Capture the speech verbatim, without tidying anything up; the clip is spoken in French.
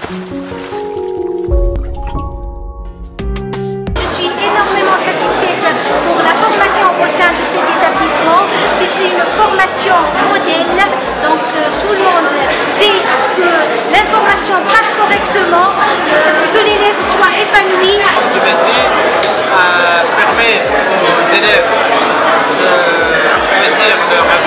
Je suis énormément satisfaite pour la formation au sein de cet établissement. C'est une formation modèle, donc euh, tout le monde veille à ce que l'information passe correctement, euh, que l'élève soit épanoui. Le métier euh, permet aux élèves de choisir leur